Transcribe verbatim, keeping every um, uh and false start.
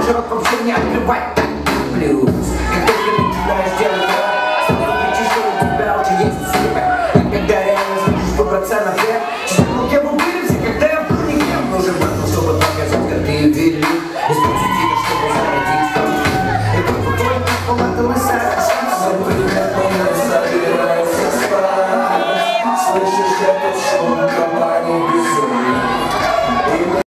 лучше рот вообще не открывать. Плюс, как только ты начинаешь делать это, сразу кричишь, что у тебя уже есть цвет. И когда реально слышишь выбраться наверх, честно, ну кем вы были все, когда я был никем. Нужен был, чтобы показать, как ты велик.